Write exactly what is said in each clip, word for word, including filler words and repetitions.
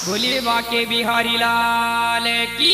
बोलिए बाके बिहारी लाल की।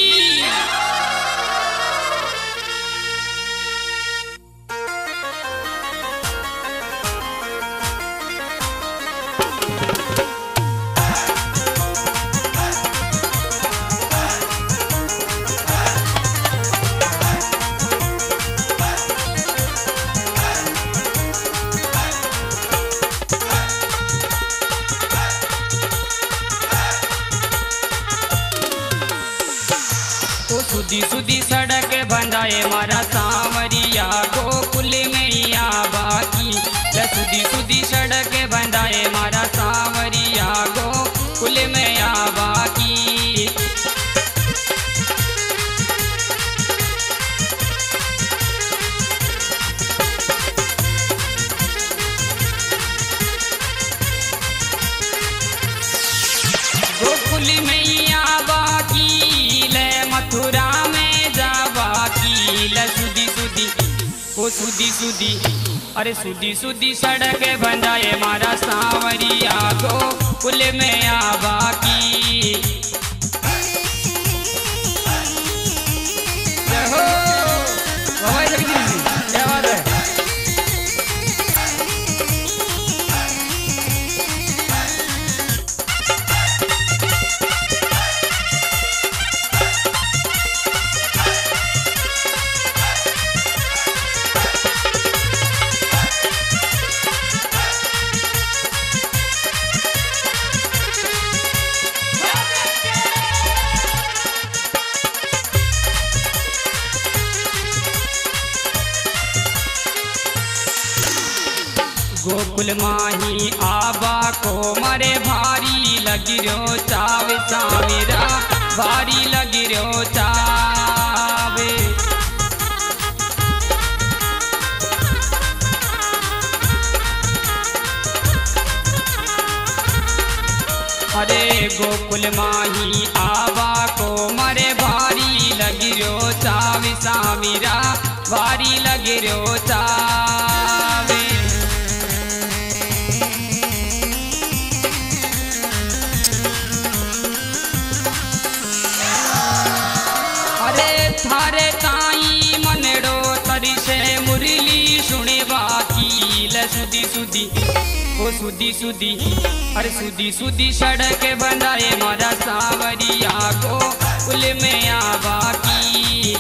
सुधी सुधी सड़क बंधाए मारा सांवरिया गोकुल मैया बाकी। सुधी सुधी सड़क बंधाए मारा सांवरिया गोकुल मैया बाकी। गोकुल मैया बाकी ले मथुरा में जावा की। ल सुधी सुधी ओ सुधी सुधी अरे सुधी सुधी सड़क बंधाए मारा सांवरिया गोकुल में आवा की। जय हो बाबा जगदीश जी, क्या बात है। गोकुल माही आबा को मरे भारी लगी रो चावे सावेरा भारी लगी रो चावे। अरे गोकुल माही आबा को मरे भारी लगी रो चावे सावेरा भारी लगी रो चावे। थारे ताई मनड़ो तरी से मुरली सुने बाकी। ल सुधी सुधी ओ सुधी सुधी अरे सुधी सुधी सड़क बंधाए मारा सांवरिया गोकुल में आवा की।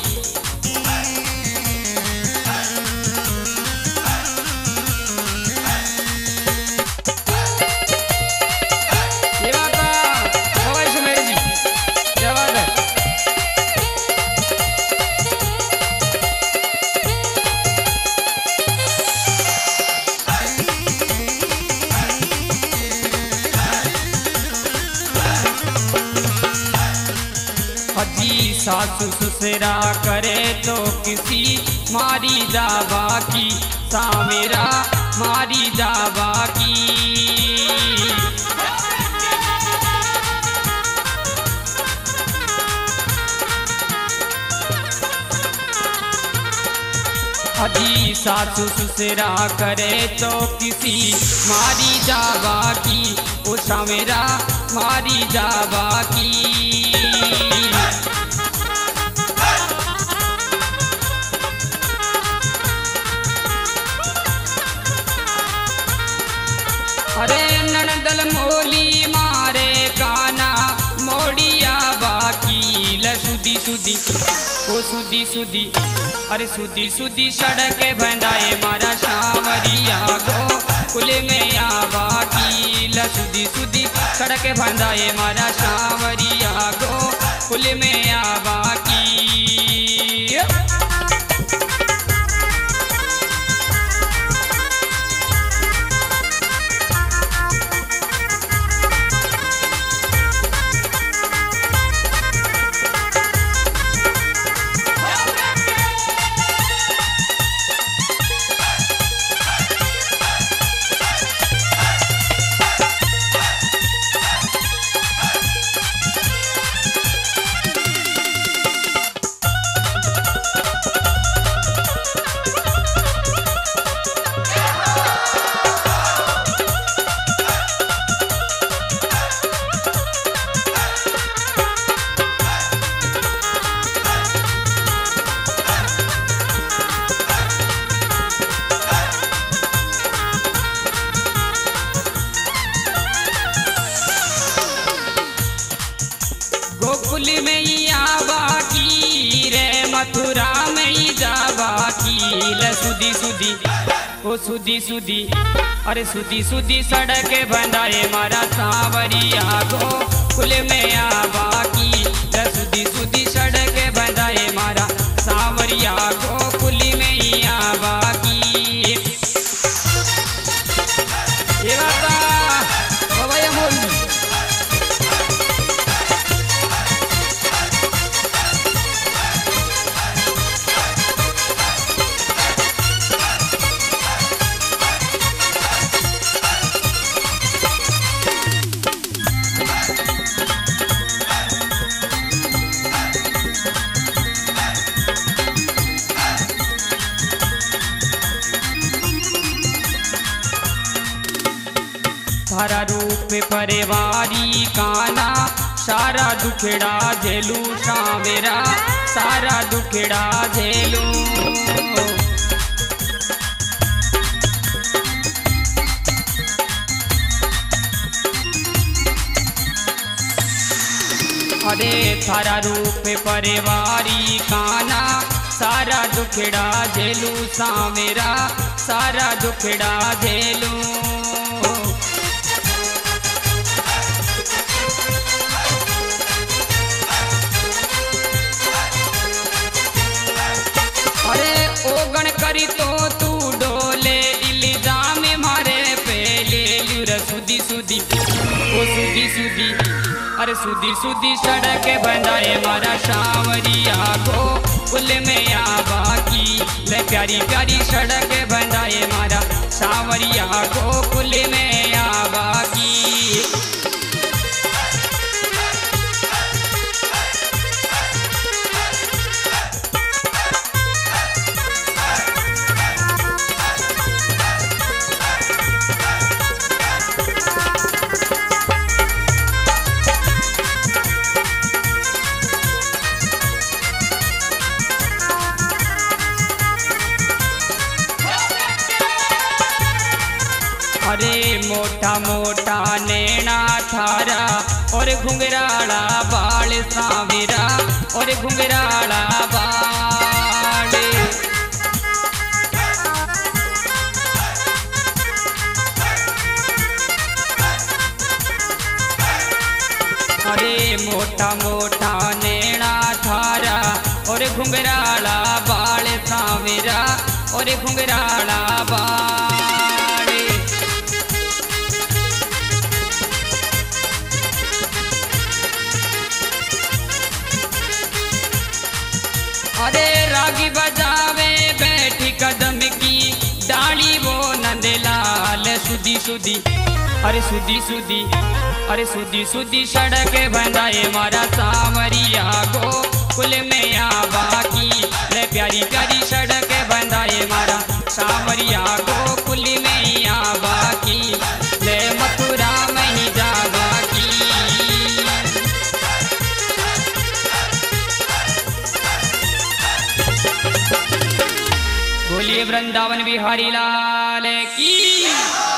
अजी सासु ससुरा करे तो किसी मारी जावा की। सावेरा मारी जावा की। अजी सासु ससुरा करे तो किसी मारी जावा की। ओ सावेरा मारी जावा की। अरे ननदल मोली मारे काना मोड़िया बाकी। ल सुधी सुधी ओ सुधी सुधी अरे सुधी सुधी सड़क बंधाए मारा सांवरिया गोकुल में आवा की। ल सुधी सुधी सड़क बंधाए मारा सांवरिया गोकुल में आवा की। गोकुल में ही आबा की रे मथुरा में ही जाबा की ले सुधी सुधी ओ सुधी सुधी अरे सुधी सुधी सड़क बंधाए मारा सांवरिया गोकुल में आबा की ले सुधी सुधी सड़क बंधाए मारा सांवरिया गोकुल में ही आबा की ये बाता बाबा ये मोल सारा रूप परिवारी काना सारा दुखड़ा झेलू सावेरा सारा दुखड़ा झेलू अरे सारा रूप परिवारी काना सारा दुखड़ा झेलू सावेरा सारा दुखड़ा झेलू ओगण करी तो तू डोले इल्जाम मारे पहले लुर सुधी सुधी ओ सुधी सुधी अरे सुधी सुधी सड़क बंधाए मारा सांवरिया गोकुल में आबा की ले प्यारी प्यारी सड़क बंधाए मारा सांवरिया गोकुल में आबा की अरे मोटा मोटा नैना थारा और घुंघराला बाल सांवरा और घुंघराला बाल अरे मोटा मोटा नैना थारा और घुंघराला बाल सांवरा और घुंघराला बाल अरे रागी बजावे बैठी कदम की डाली वो नंदलाल सुधी सुधी अरे सुधी सुधी अरे सुधी सुधी सड़क बंधाए मारा सांवरिया गोकुल में आबा की ले प्यारी प्यारी सड़क बंधाए मारा सांवरिया गोकुल में आबा की ले मथुरा में ही जाबा की बोलिए वृंदावन बिहारी लाल की।